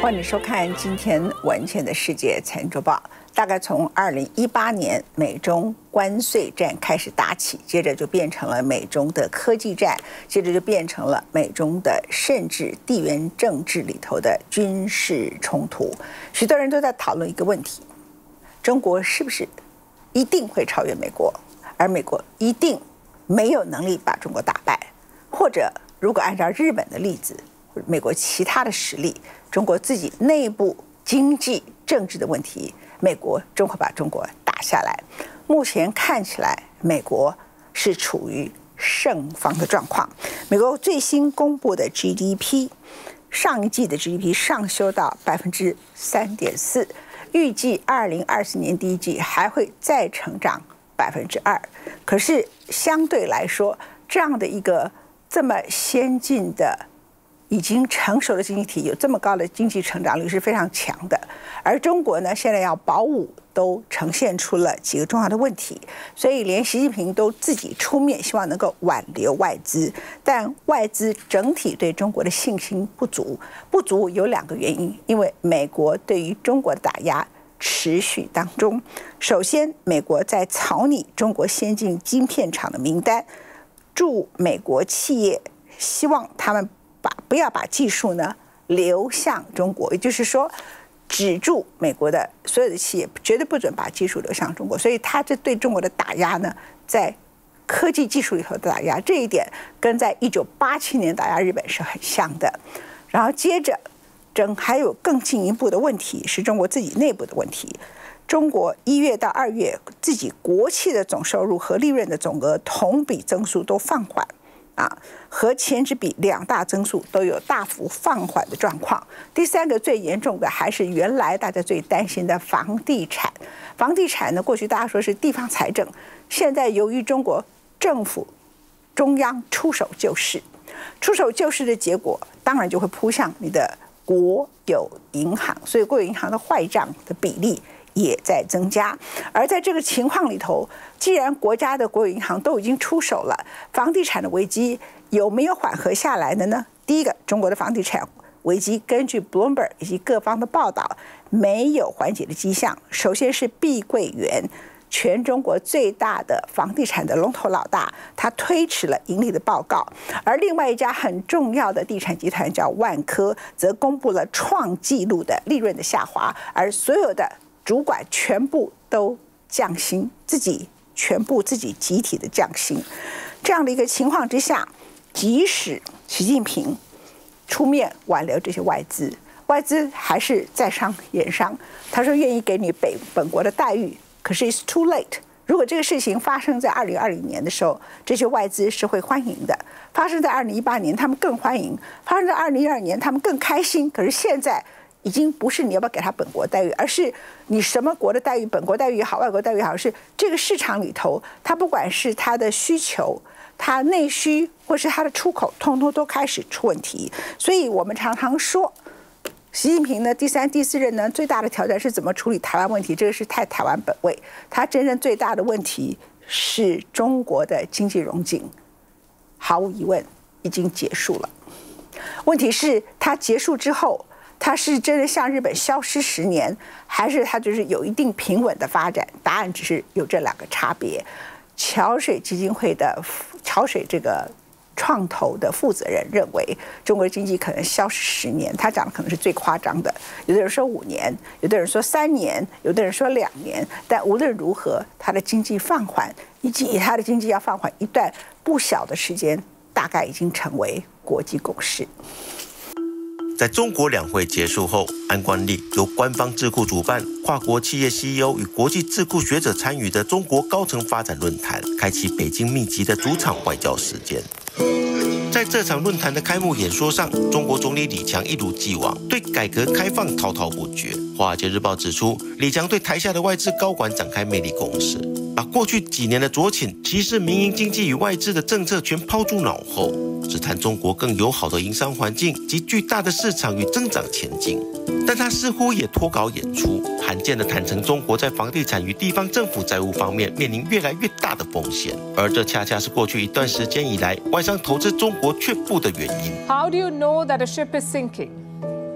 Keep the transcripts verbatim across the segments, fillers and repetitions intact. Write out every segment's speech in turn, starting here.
欢迎收看今天文茜的世界财经周报。大概从二零一八年美中关税战开始打起，接着就变成了美中的科技战，接着就变成了美中的甚至地缘政治里头的军事冲突。许多人都在讨论一个问题：中国是不是一定会超越美国，而美国一定没有能力把中国打败？或者如果按照日本的例子，美国其他的实力，中国自己内部经济政治的问题，美国终会把中国打下来。目前看起来，美国是处于胜方的状况。美国最新公布的 G D P， 上一季的 G D P 上修到百分之三点四，预计二零二四年第一季还会再成长百分之二。可是相对来说，这样的一个这么先进的、已经成熟的经济体，有这么高的经济成长率是非常强的。而中国呢，现在要保五都呈现出了几个重要的问题，所以连习近平都自己出面，希望能够挽留外资。但外资整体对中国的信心不足，不足有两个原因，因为美国对于中国的打压持续当中。首先，美国在草拟中国先进晶片厂的名单，驻美国企业希望他们把不要把技术呢流向中国，也就是说，止住美国的所有的企业绝对不准把技术流向中国。所以，他这对中国的打压呢，在科技技术里头的打压，这一点跟在一九八七年打压日本是很像的。然后接着，整还有更进一步的问题是中国自己内部的问题。中国一月到二月自己国企的总收入和利润的总额同比增速都放缓。啊，和前值比两大增速都有大幅放缓的状况。第三个最严重的还是原来大家最担心的房地产。房地产呢，过去大家说是地方财政，现在由于中国政府中央出手救市，出手救市的结果，当然就会扑向你的国有银行，所以国有银行的坏账的比例也在增加。而在这个情况里头，既然国家的国有银行都已经出手了，房地产的危机有没有缓和下来的呢？第一个，中国的房地产危机根据 Bloomberg 以及各方的报道，没有缓解的迹象。首先是碧桂园，全中国最大的房地产的龙头老大，他推迟了盈利的报告。而另外一家很重要的地产集团叫万科，则公布了创纪录的利润的下滑，而所有的主管全部都降薪，自己全部自己集体的降薪。这样的一个情况之下，即使习近平出面挽留这些外资，外资还是在商言商，他说愿意给你北本国的待遇，可是 it's too late。如果这个事情发生在二零二零年的时候，这些外资是会欢迎的；发生在二零一八年，他们更欢迎；发生在二零一二年，他们更开心。可是现在已经不是你要不要给他本国待遇，而是你什么国的待遇，本国待遇也好，外国待遇也好，是这个市场里头，它不管是它的需求、它内需，或是它的出口，通通都开始出问题。所以我们常常说，习近平呢，第三、第四任呢，最大的挑战是怎么处理台湾问题，这个是太台湾本位。他真正最大的问题是中国的经济荣景，毫无疑问已经结束了。问题是它结束之后，它是真的像日本消失十年，还是它就是有一定平稳的发展？答案只是有这两个差别。桥水基金会的桥水这个创投的负责人认为，中国经济可能消失十年，他讲的可能是最夸张的。有的人说五年，有的人说三年，有的人说两年。但无论如何，它的经济放缓，以及它的经济要放缓一段不小的时间，大概已经成为国际共识。 在中国两会结束后，安观力由官方智库主办、跨国企业 C E O 与国际智库学者参与的中国高层发展论坛，开启北京密集的主场外交时间。在这场论坛的开幕演说上，中国总理李强一如既往对改革开放滔滔不绝。华尔街日报指出，李强对台下的外资高管展开魅力攻势，把过去几年的左倾、歧视民营经济与外资的政策全抛诸脑后，只谈中国更友好的营商环境及巨大的市场与增长前景。但他似乎也脱稿演出，罕见的坦诚中国在房地产与地方政府债务方面面临越来越大的风险，而这恰恰是过去一段时间以来外商投资中国却步的原因。 How do you know that a ship is sinking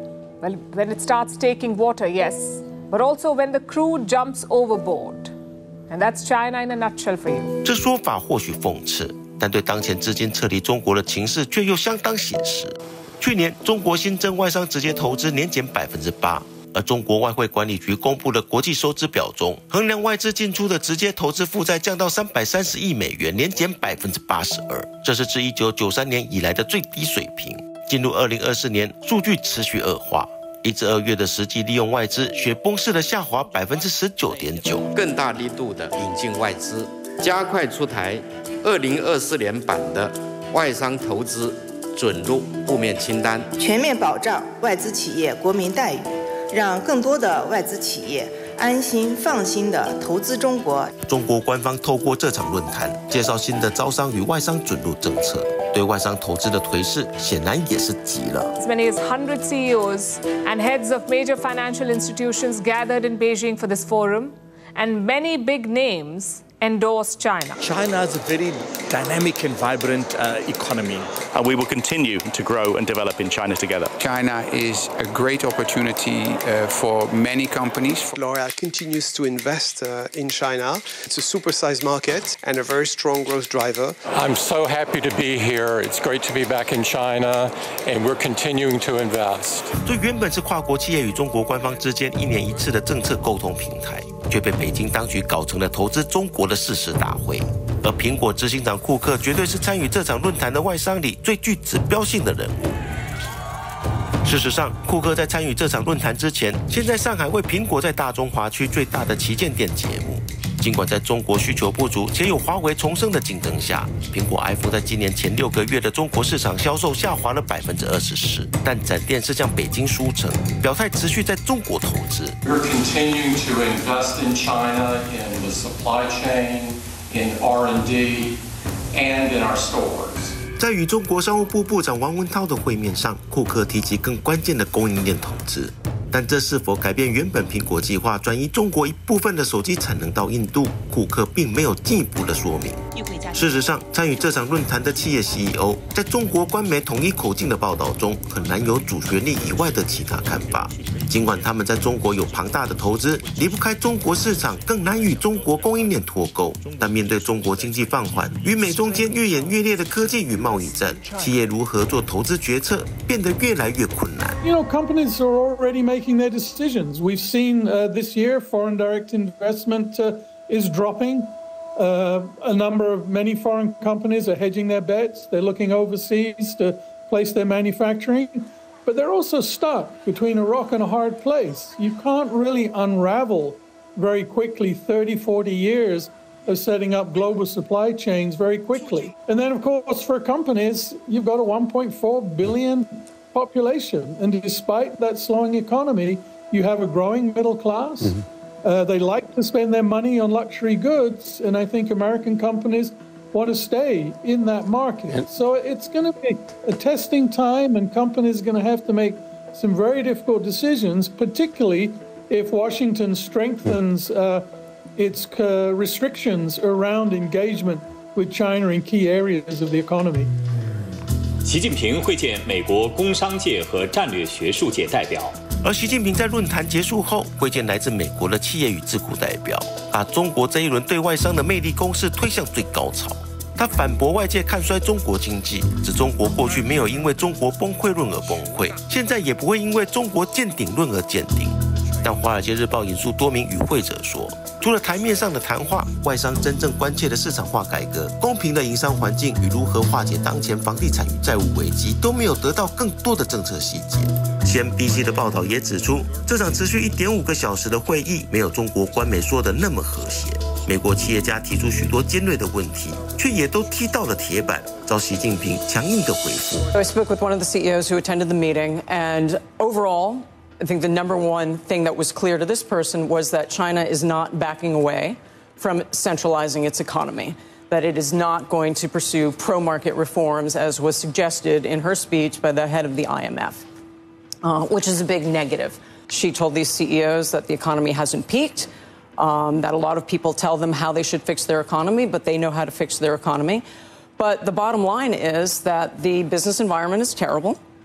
Well, when it starts taking water, yes, but also when the crew jumps overboard. And that's China in a nutshell for you. 这说法或许讽刺，但对当前资金撤离中国的情势却又相当写实。去年，中国新增外商直接投资年减百分之八。而中国外汇管理局公布的国际收支表中，衡量外资进出的直接投资负债降到三百三十亿美元，年减百分之八十二，这是自一九九三年以来的最低水平。进入二零二四年，数据持续恶化，一至二月的实际利用外资雪崩式的下滑百分之十九点九， 更大力度的引进外资，加快出台二零二四年版的外商投资准入负面清单， 全面保障外资企业国民待遇。让更多的外资企业安心放心地投资中国。 中国官方透过这场论坛介绍新的招商与外商准入政策，对外商投资的颓势显然也是急了。 As many as one hundred C E Os and heads of major financial institutions gathered in Beijing for this forum, and many big names endorse China. China is a very dynamic and vibrant uh, economy. And we will continue to grow and develop in China together. China is a great opportunity uh, for many companies. L'Oréal continues to invest uh, in China. It's a super-sized market and a very strong growth driver. I'm so happy to be here. It's great to be back in China, and we're continuing to invest. 这原本是跨国企业与中国官方之间一年一次的政策沟通平台，却被北京当局搞成了投资中国的誓师大会。而苹果执行长库克绝对是参与这场论坛的外商里最具指标性的人物。事实上，库克在参与这场论坛之前，先在上海为苹果在大中华区最大的旗舰店节目。尽管在中国需求不足且有华为重生的竞争下，苹果 iPhone 在今年前六个月的中国市场销售下滑了百分之二十四，但展店是向北京输成，表态持续在中国投资。 We're continuing to invest in China in the supply chain, in R and D, and in our stores. 在与中国商务部部长王文涛的会面上，库克提及更关键的供应链投资。但这是否改变原本苹果计划转移中国一部分的手机产能到印度，库克并没有进一步的说明。事实上，参与这场论坛的企业 C E O 在中国官媒统一口径的报道中，很难有主旋律以外的其他看法。尽管他们在中国有庞大的投资，离不开中国市场，更难与中国供应链脱钩。但面对中国经济放缓与美中间越演越烈的科技与贸易战，企业如何做投资决策变得越来越困难。 You know, companies are already making their decisions. We've seen uh, this year foreign direct investment uh, is dropping. Uh, a number of many foreign companies are hedging their bets. They're looking overseas to place their manufacturing. But they're also stuck between a rock and a hard place. You can't really unravel very quickly thirty, forty years of setting up global supply chains very quickly. And then, of course, for companies, you've got a one point four billion population. And despite that slowing economy, you have a growing middle class. Mm-hmm. Uh, they like to spend their money on luxury goods. And I think American companies want to stay in that market. So it's going to be a testing time, and companies are going to have to make some very difficult decisions, particularly if Washington strengthens uh, its uh, restrictions around engagement with China in key areas of the economy. 习近平会见美国工商界和战略学术界代表。 而习近平在论坛结束后会见来自美国的企业与智库代表，把中国这一轮对外商的魅力攻势推向最高潮。他反驳外界看衰中国经济，指中国过去没有因为中国崩溃论而崩溃，现在也不会因为中国见顶论而见顶。但《华尔街日报》引述多名与会者说，除了台面上的谈话，外商真正关切的市场化改革、公平的营商环境与如何化解当前房地产与债务危机，都没有得到更多的政策细节。C N B C 的报道也指出，这场持续一点五个小时的会议，没有中国官媒说的那么和谐。美国企业家提出许多尖锐的问题，却也都踢到了铁板，遭习近平强硬的回复。 I spoke with one of the C E Os who attended the meeting, and overall, I think the number one thing that was clear to this person was that China is not backing away from centralizing its economy, that it is not going to pursue pro-market reforms, as was suggested in her speech by the head of the I M F, uh, which is a big negative. She told these C E Os that the economy hasn't peaked, um, that a lot of people tell them how they should fix their economy, but they know how to fix their economy. But the bottom line is that the business environment is terrible.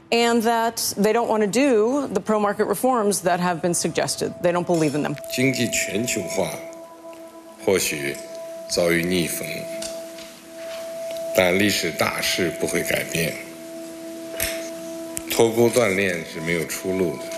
and that they don't want to do the pro-market reforms that have been suggested. They don't believe in them. 经济全球化或许遭遇逆风，但历史大势不会改变。脱钩断链是没有出路的，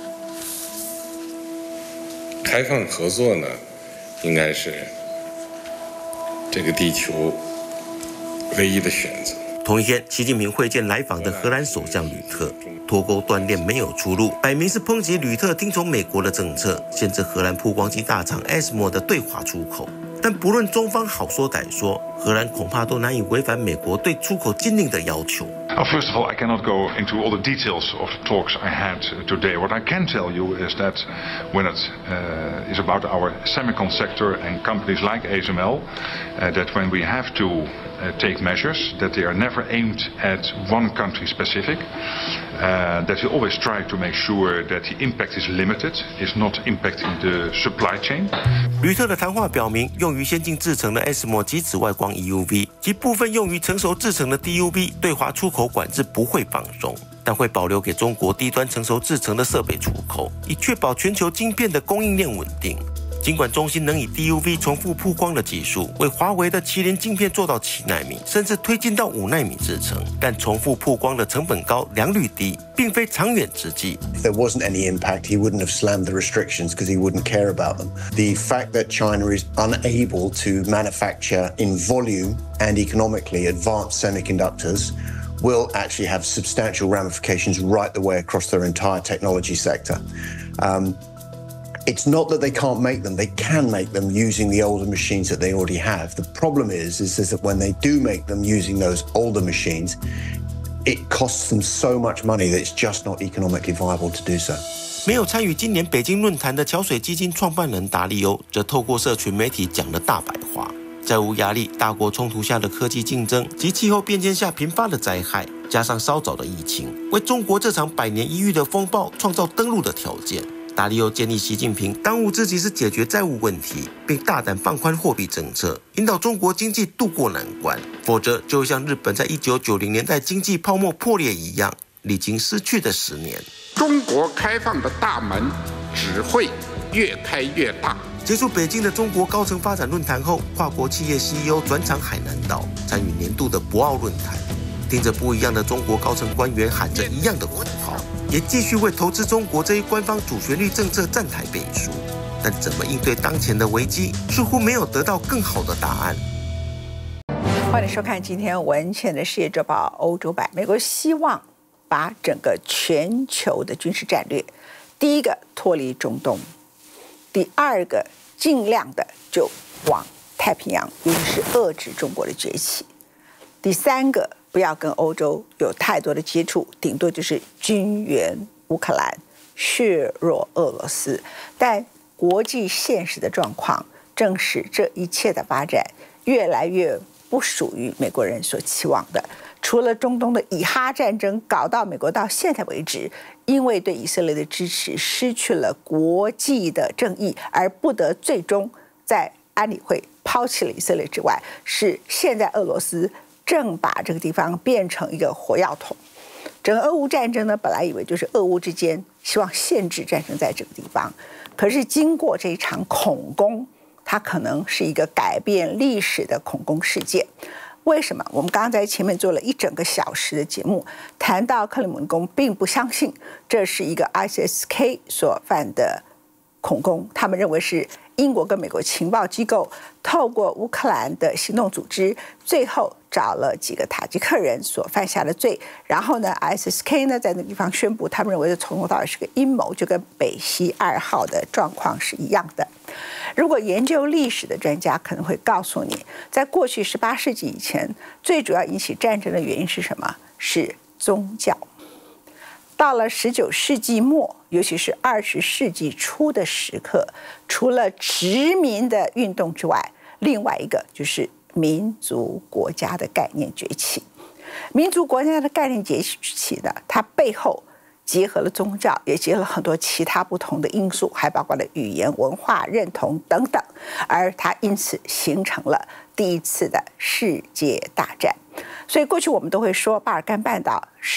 开放合作呢，应该是这个地球唯一的选择。 同一天，习近平会见来访的荷兰首相吕特，脱钩断链没有出路，摆明是抨击吕特听从美国的政策，限制荷兰曝光机大厂 A S M O 的对华出口。但不论中方好说歹说，荷兰恐怕都难以违反美国对出口禁令的要求。 Well, first of all, I cannot go into all the details of the talks I had today. What I can tell you is that when it uh, is about our semicon sector and companies like A S M L, uh, that when we have to uh, take measures, that they are never aimed at one country specific, uh, that we always try to make sure that the impact is limited, is not impacting the supply chain. 吕特的谈话表明，用于先进制程的 A S M O 及紫外光 E U V 及部分用于成熟制程的 D U V 对华出口管制不会放松，但会保留给中国低端成熟制程的设备出口，以确保全球晶片的供应链稳定。尽管中芯能以 D U V 重复曝光的技术为华为的麒麟晶片做到七奈米，甚至推进到五奈米制程，但重复曝光的成本高、良率低，并非长远之计。 If there wasn't any impact, he wouldn't have slammed the restrictions because he wouldn't care about them. The fact that China is unable to manufacture in volume and economically advanced semiconductors will actually have substantial ramifications right the way across their entire technology sector. Um, It's not that they can't make them, they can make them using the older machines that they already have. The problem is, is, is that when they do make them using those older machines, it costs them so much money that it's just not economically viable to do so. 没有参与今年北京论坛的桥水基金创办人达利欧，则透过社群媒体讲了大白话。债务压力、大国冲突下的科技竞争及气候变迁下频发的灾害，加上稍早的疫情，为中国这场百年一遇的风暴创造登陆的条件。达利欧建议习近平当务之急是解决债务问题，并大胆放宽货币政策，引导中国经济渡过难关，否则就会像日本在一九九零年代经济泡沫破裂一样，历经失去的十年。 中国开放的大门只会越开越大。 结束北京的中国高层发展论坛后，跨国企业 C E O 转场海南岛，参与年度的博鳌论坛，听着不一样的中国高层官员喊着一样的口号，也继续为投资中国这一官方主旋律政策站台背书。但怎么应对当前的危机，似乎没有得到更好的答案。 欢迎收看今天文茜的世界周报欧洲版。美国希望把整个全球的军事战略，第一个脱离中东，第二个尽量的就往太平洋，尤其是遏制中国的崛起。第三个，不要跟欧洲有太多的接触，顶多就是军援乌克兰，削弱俄罗斯。但国际现实的状况，正是这一切的发展越来越不属于美国人所期望的。除了中东的以哈战争搞到美国到现在为止，因为对以色列的支持失去了国际的正义，而不得最终在安理会抛弃了以色列之外，是现在俄罗斯正把这个地方变成一个火药桶。整个俄乌战争呢，本来以为就是俄乌之间希望限制战争在这个地方，可是经过这一场恐攻，它可能是一个改变历史的恐攻事件。为什么？我们刚刚在前面做了一整个小时的节目，谈到克里姆林宫并不相信这是一个 I S S K 所犯的恐攻，他们认为是英国跟美国情报机构透过乌克兰的行动组织，最后找了几个塔吉克人所犯下的罪，然后呢 I S S K 呢在那地方宣布，他们认为这从头到尾是个阴谋，就跟北溪二号的状况是一样的。如果研究历史的专家可能会告诉你，在过去十八世纪以前，最主要引起战争的原因是什么？是宗教。到了十九世纪末，尤其是二十世纪初的时刻，除了殖民的运动之外，另外一个就是民族国家的概念崛起。民族国家的概念崛起呢，它背后结合了宗教，也结合了很多其他不同的因素，还包括了语言、文化认同等等，而它因此形成了第一次的世界大战。所以过去我们都会说巴尔干半岛是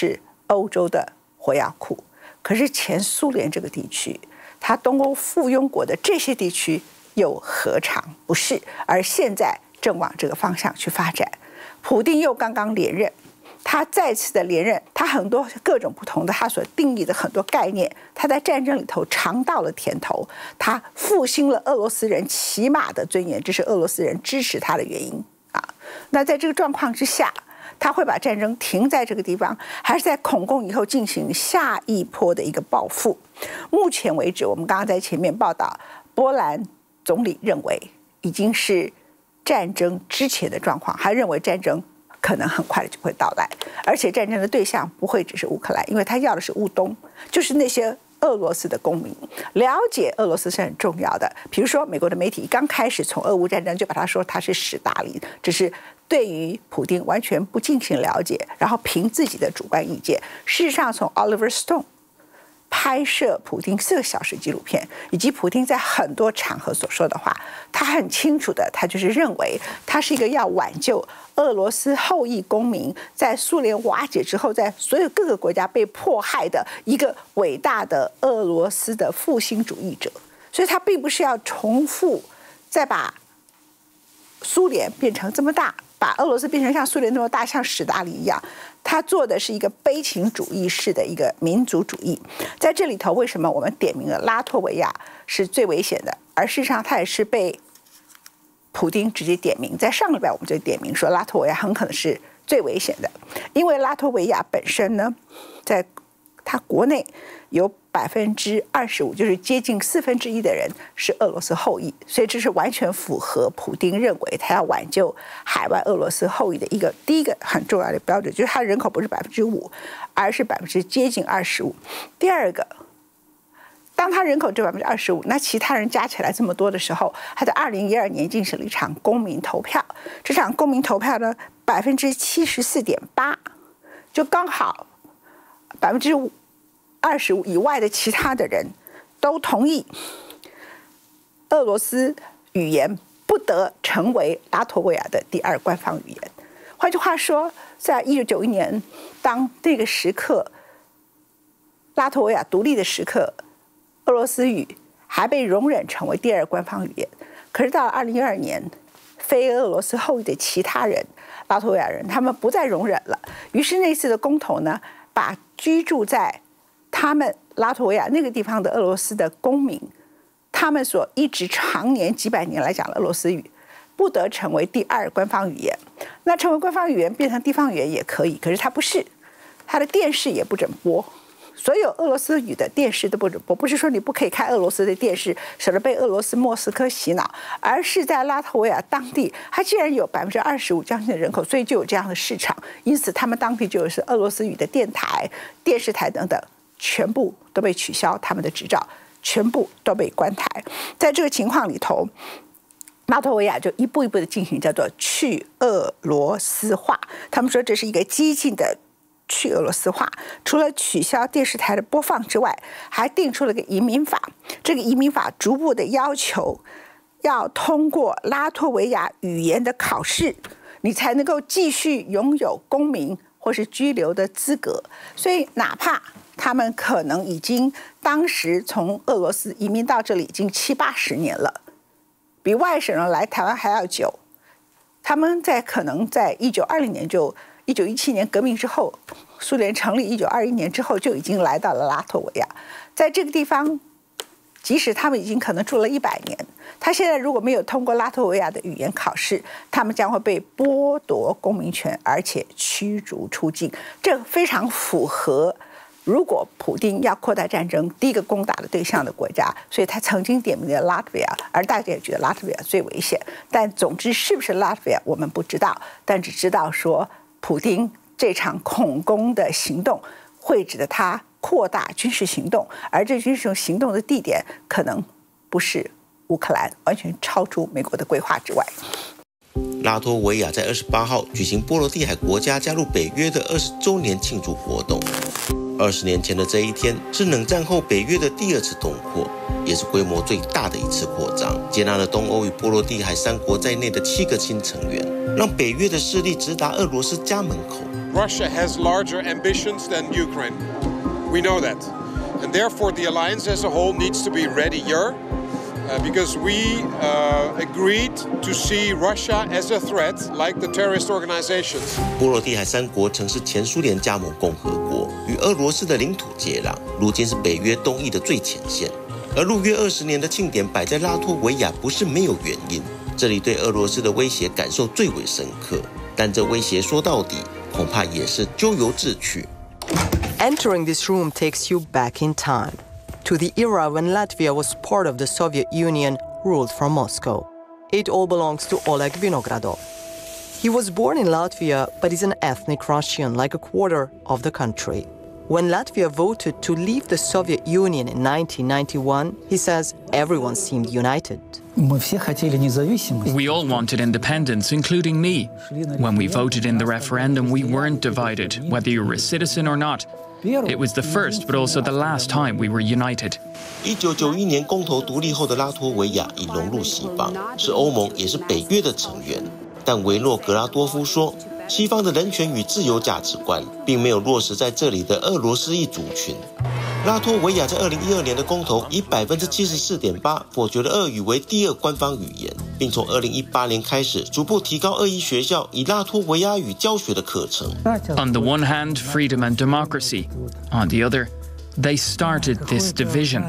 欧洲的火药库。可是前苏联这个地区，它东欧附庸国的这些地区又何尝不是？而现在正往这个方向去发展。普丁又刚刚连任，他再次的连任，他很多各种不同的他所定义的很多概念，他在战争里头尝到了甜头，他复兴了俄罗斯人起码的尊严，这是俄罗斯人支持他的原因啊。那在这个状况之下，他会把战争停在这个地方，还是在恐攻以后进行下一波的一个报复？目前为止，我们刚刚在前面报道，波兰总理认为已经是战争之前的状况，还认为战争可能很快的就会到来，而且战争的对象不会只是乌克兰，因为他要的是乌东，就是那些俄罗斯的公民。了解俄罗斯是很重要的。比如说，美国的媒体刚开始从俄乌战争就把他说他是史达林，只是对于普丁完全不进行了解，然后凭自己的主观意见。事实上，从 Oliver Stone 拍摄普丁四个小时纪录片，以及普丁在很多场合所说的话，他很清楚的，他就是认为他是一个要挽救俄罗斯后裔公民在苏联瓦解之后，在所有各个国家被迫害的一个伟大的俄罗斯的复兴主义者。所以他并不是要重复再把苏联变成这么大，把俄罗斯变成像苏联那么大，像史达林一样。他做的是一个悲情主义式的一个民族主义。在这里头，为什么我们点名了拉脱维亚是最危险的？而事实上，他也是被普丁直接点名。在上个礼拜，我们就点名说拉脱维亚很可能是最危险的，因为拉脱维亚本身呢，在他国内有百分之二十五，就是接近四分之一的人是俄罗斯后裔，所以这是完全符合普丁认为他要挽救海外俄罗斯后裔的一个第一个很重要的标准，就是他人口不是百分之五，而是百分之接近二十五。第二个，当他人口只有百分之二十五，那其他人加起来这么多的时候，他在二零一二年进行了一场公民投票，这场公民投票呢，百分之七十四点八，就刚好百分之五。二十五以外的其他的人都同意俄罗斯语言不得成为拉脱维亚的第二官方语言。换句话说，在一九九一年当那个时刻拉脱维亚独立的时刻，俄罗斯语还被容忍成为第二官方语言。可是到了二零一二年，非俄罗斯后裔的其他人拉脱维亚人他们不再容忍了，于是那次的公投呢，把居住在他们拉脱维亚那个地方的俄罗斯的公民，他们所一直常年几百年来讲的俄罗斯语，不得成为第二官方语言。那成为官方语言变成地方语言也可以，可是它不是，它的电视也不准播，所有俄罗斯语的电视都不准播。不是说你不可以看俄罗斯的电视，省得被俄罗斯莫斯科洗脑，而是在拉脱维亚当地，它既然有百分之二十五将近的人口，所以就有这样的市场，因此他们当地就有是俄罗斯语的电台、电视台等等。全部都被取消他们的执照，全部都被关台。在这个情况里头，拉脱维亚就一步一步的进行叫做去俄罗斯化。他们说这是一个激进的去俄罗斯化，除了取消电视台的播放之外，还定出了个移民法。这个移民法逐步的要求要通过拉脱维亚语言的考试，你才能够继续拥有公民或是居留的资格。所以哪怕他们可能已经当时从俄罗斯移民到这里已经七八十年了，比外省人来台湾还要久。他们在可能在一九二零年就一九一七年革命之后，苏联成立一九二一年之后就已经来到了拉脱维亚。在这个地方，即使他们已经可能住了一百年，他现在如果没有通过拉脱维亚的语言考试，他们将会被剥夺公民权，而且驱逐出境。这非常符合如果普丁要扩大战争，第一个攻打的对象的国家，所以他曾经点名了拉脱维亚，而大家也觉得拉脱维亚最危险。但总之是不是拉脱维亚我们不知道，但只知道说普丁这场恐攻的行动会使得他扩大军事行动，而这军事行动的地点可能不是乌克兰，完全超出美国的规划之外。 拉脱维亚在二十八号举行波罗的海国家加入北约的二十周年庆祝活动。二十年前的这一天，是冷战后北约的第二次东扩，也是规模最大的一次扩张，接纳了东欧与波罗的海三国在内的七个新成员，让北约的势力直达俄罗斯家门口。 Russia has larger ambitions than Ukraine. We know that. And therefore, the alliance as a whole needs to be readier uh, because we uh, agreed to see Russia as a threat, like the terrorist organizations. 波罗的海三国曾是前苏联加盟共和国，与俄罗斯的领土接壤，如今是北约东翼的最前线。而入约二十年的庆典摆在拉脱维亚，不是没有原因。这里对俄罗斯的威胁感受最为深刻，但这威胁说到底，恐怕也是咎由自取。 Entering this room takes you back in time, to the era when Latvia was part of the Soviet Union ruled from Moscow. It all belongs to Oleg Vinogradov. He was born in Latvia, but is an ethnic Russian, like a quarter of the country. When Latvia voted to leave the Soviet Union in nineteen ninety-one, he says everyone seemed united. We all wanted independence, including me. When we voted in the referendum, we weren't divided, whether you were a citizen or not. It was the first, but also the last time we were united. 一九九一年公投独立后的拉脱维亚已融入西方，是欧盟也是北约的成员。但维诺格拉多夫说，西方的人权与自由价值观并没有落实在这里的俄罗斯裔族群。拉脱维亚在二零一二年的公投以百分之七十四点八否决了俄语为第二官方语言，并从二零一八年开始逐步提高俄裔学校以拉脱维亚语教学的课程。 On the one hand, freedom and democracy. On the other, they started this division.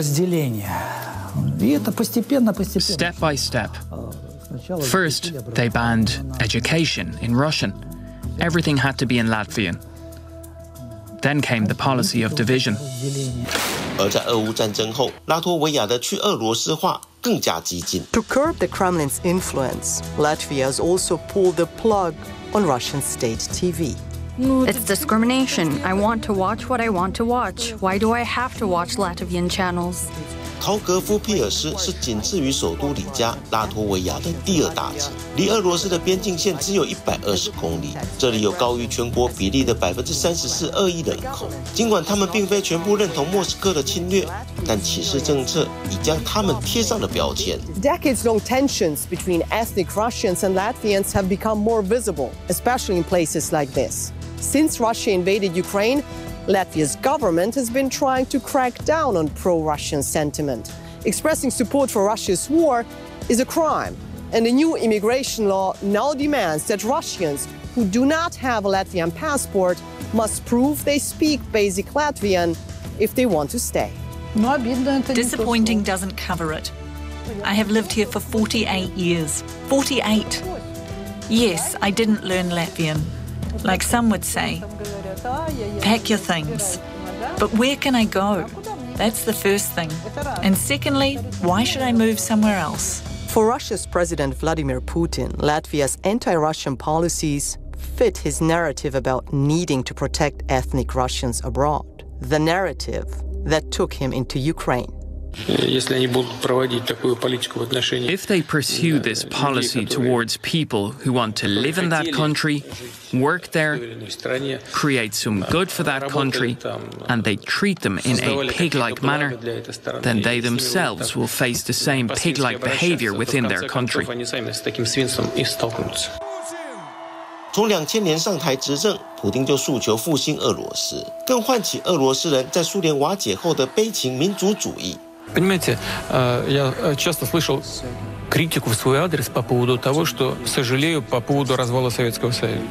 Step by step. First, they banned education in Russian. Everything had to be in Latvian. Then came the policy of division. 而在俄乌战争后，拉脱维亚的去俄罗斯化更加激进。 To curb the Kremlin's influence, Latvia has also pulled the plug on Russian state T V. It's discrimination. I want to watch what I want to watch. Why do I have to watch Latvian channels? 陶格夫皮尔斯是仅次于首都里加拉脱维亚的第二大城，离俄罗斯的边境线只有一百二十公里。这里有高于全国比例的百分之三十四俄裔人口。尽管他们并非全部认同莫斯科的侵略，但歧视政策已将他们贴上了标签。 Decades-long tensions between ethnic Russians and Latvians have become more visible, especially in places like this. Since Russia invaded Ukraine, Latvia's government has been trying to crack down on pro-Russian sentiment. Expressing support for Russia's war is a crime, and a new immigration law now demands that Russians who do not have a Latvian passport must prove they speak basic Latvian if they want to stay. Disappointing doesn't cover it. I have lived here for forty-eight years. forty-eight. Yes, I didn't learn Latvian. Like some would say, pack your things. But where can I go? That's the first thing. And secondly, why should I move somewhere else? For Russia's President Vladimir Putin, Latvia's anti-Russian policies fit his narrative about needing to protect ethnic Russians abroad, the narrative that took him into Ukraine. If they pursue this policy towards people who want to live in that country, work there, create some good for that country, and they treat them in a pig-like manner, then they themselves will face the same pig-like behavior within their country. 从两千年上台执政，普丁就诉求复兴俄罗斯，更唤起俄罗斯人在苏联瓦解后的悲情民族主义。 Понимаете, я часто слышал критику в свой адрес по поводу того, что сожалею по поводу развала Советского Союза.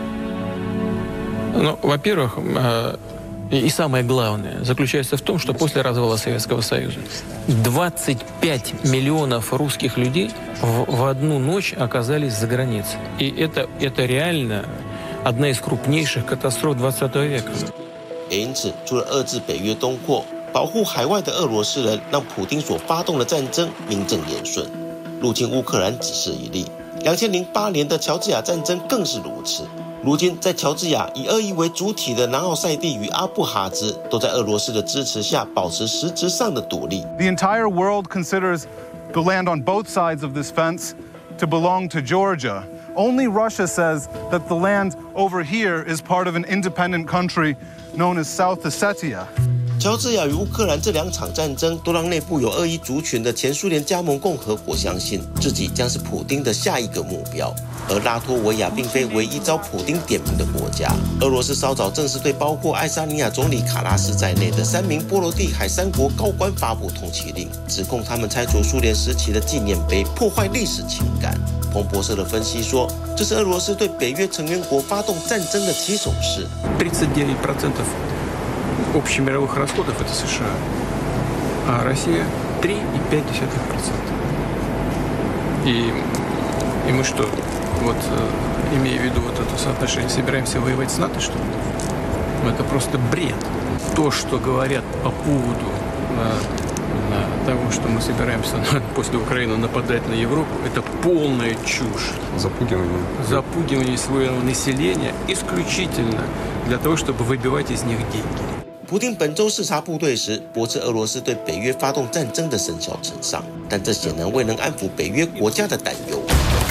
Ну, во-первых, и самое главное заключается в том, что после развала Советского Союза двадцать пять миллионов русских людей в, в одну ночь оказались за границей. И это, это реально одна из крупнейших катастроф двадцатого века. 也因此，除了遏制北约东扩，保护海外的俄罗斯人，让普丁所发动的战争名正言顺。入侵乌克兰只是一例，两千零八年的乔治亚战争更是如此。如今，在乔治亚以俄裔为主体的南奥塞蒂与阿布哈兹，都在俄罗斯的支持下保持实质上的独立。 The entire world considers the land on both sides of this fence to belong to Georgia. Only Russia says that the land over here is part of an independent country known as South Ossetia. 乔治亚与乌克兰这两场战争都让内部有俄裔族群的前苏联加盟共和国相信自己将是普丁的下一个目标。而拉脱维亚并非唯一遭普丁点名的国家，俄罗斯稍早正式对包括爱沙尼亚总理卡拉斯在内的三名波罗的海三国高官发布通缉令，指控他们拆除苏联时期的纪念碑，破坏历史情感。彭博社的分析说，这是俄罗斯对北约成员国发动战争的起手式。 тридцать девять процентов общемировых расходов это США, а Россия три и пять десятых процента. И и мы что, вот имея в виду вот это соотношение, собираемся воевать с НАТО, что ли? Это просто бред. То, что говорят по поводу того, что мы собираемся после Украины нападать на Европу, это полная чушь. Запугивание. Запугивание своего населения исключительно для того, чтобы выбивать из них деньги. 普丁本周视察部队时，驳斥俄罗斯对北约发动战争的生效成上，但这显然未能安抚北约国家的担忧。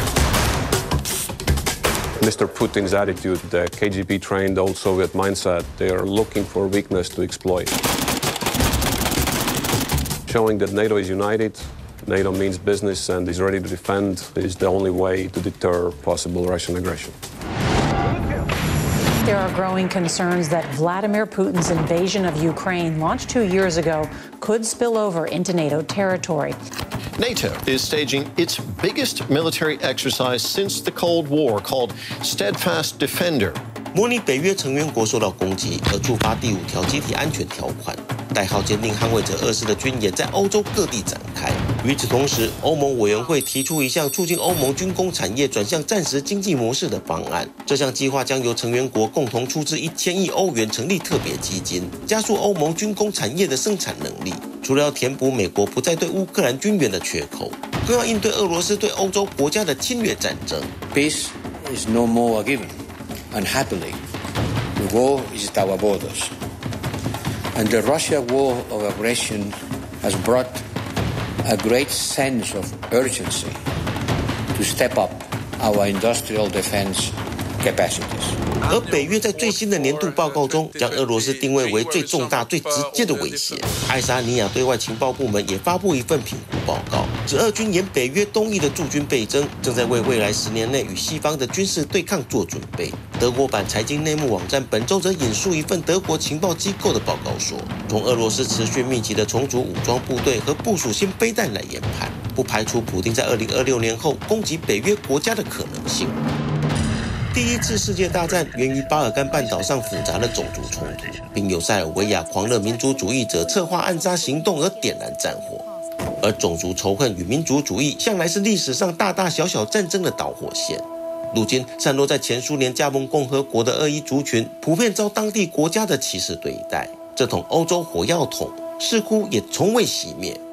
Mister Putin's attitude, the K G B-trained old Soviet mindset, they are looking for weakness to exploit. Showing that NATO is united, NATO means business and is ready to defend is the only way to deter possible Russian aggression. There are growing concerns that Vladimir Putin's invasion of Ukraine, launched two years ago, could spill over into NATO territory. NATO is staging its biggest military exercise since the Cold War, called Steadfast Defender. 模拟北约成员国受到攻击而触发第五条集体安全条款，代号坚定捍卫者二师的军演在欧洲各地展开。与此同时，欧盟委员会提出一项促进欧盟军工产业转向战时经济模式的方案。这项计划将由成员国共同出资一千亿欧元成立特别基金，加速欧盟军工产业的生产能力。除了要填补美国不再对乌克兰军援的缺口，更要应对俄罗斯对欧洲国家的侵略战争。 Peace is no more a given. Unhappily, the war is at our borders. And the Russia war of aggression has brought a great sense of urgency to step up our industrial defense capacities. 而北约在最新的年度报告中，将俄罗斯定位为最重大、最直接的威胁。爱沙尼亚对外情报部门也发布一份评估报告，指俄军沿北约东翼的驻军倍增，正在为未来十年内与西方的军事对抗做准备。德国版财经内幕网站本周则引述一份德国情报机构的报告说，从俄罗斯持续密集的重组武装部队和部署新飞弹来研判，不排除普丁在二零二六年后攻击北约国家的可能性。第一次世界大战源于巴尔干半岛上复杂的种族冲突，并由塞尔维亚狂热民族主义者策划暗杀行动而点燃战火。而种族仇恨与民族主义向来是历史上大大小小战争的导火线。如今散落在前苏联加盟共和国的俄裔族群，普遍遭当地国家的歧视对待。这桶欧洲火药桶似乎也从未熄灭。